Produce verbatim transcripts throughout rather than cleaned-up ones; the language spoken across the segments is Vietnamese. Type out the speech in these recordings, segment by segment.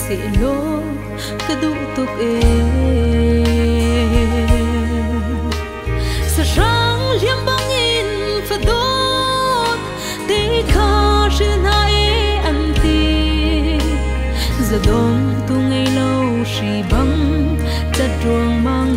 sẽ lô cái đủ tục ê sa rang liêm băng in phật đốt để khá trên hai anh ti giờ đông tu ngày lâu chỉ băng chặt ruộng mang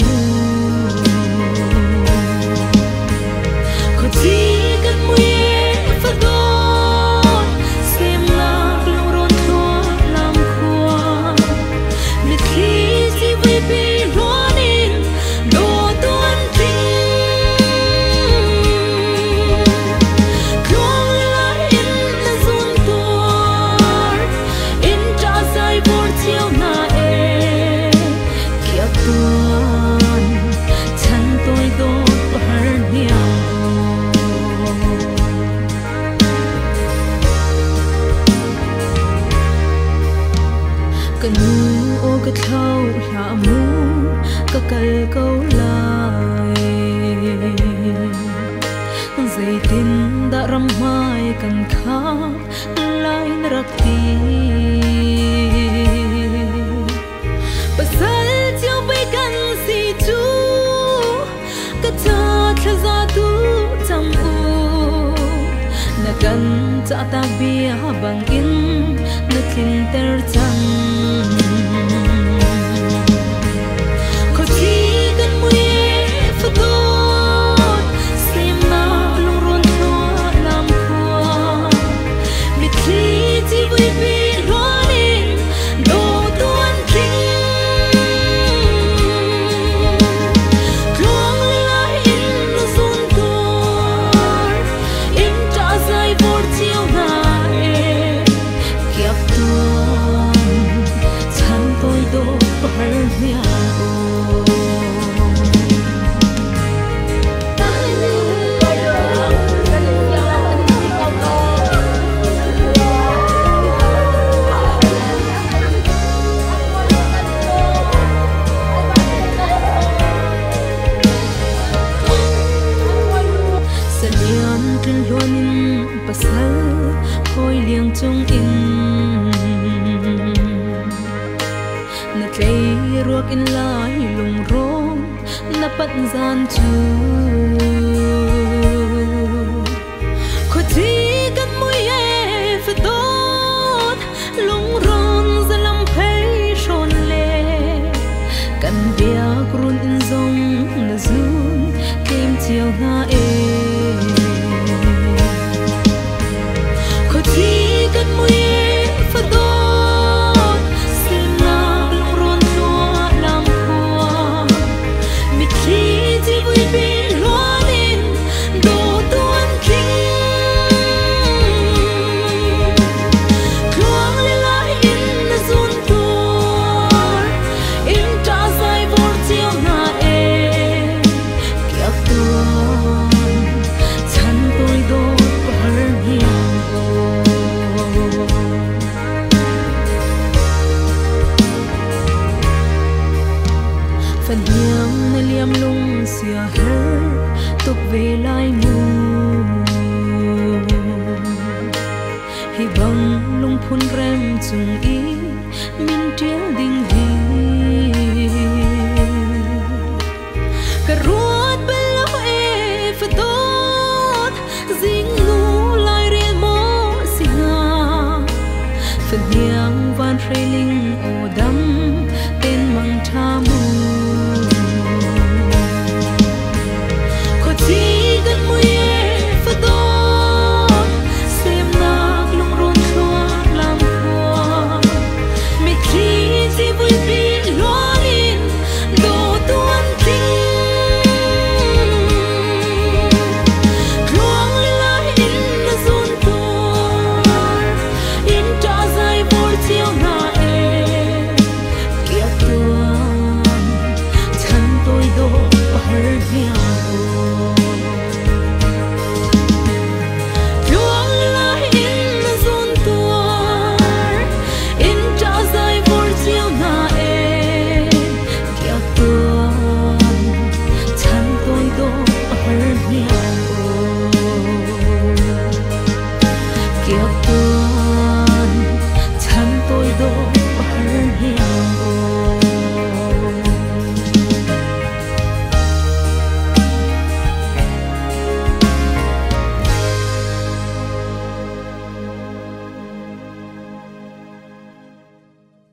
cái thâu hạ mu cái cây câu lại dây tin đã râm mai cần khát lại rắc đi pasal chiều bay cần si chú cái cha cha za tu chăm u na cần cha ta bia bằng in na tin ter chăng hoi liang chung in na tlei ruak in lai lung ro na pat gian chu ko thi kan mui e fe tot lung ron za lam phei shon le kan bia grun in zong na zun kim chiao na e phần hiang na liam lung xia her tục về lại mu hi bang lung phun rem chung y min triel ding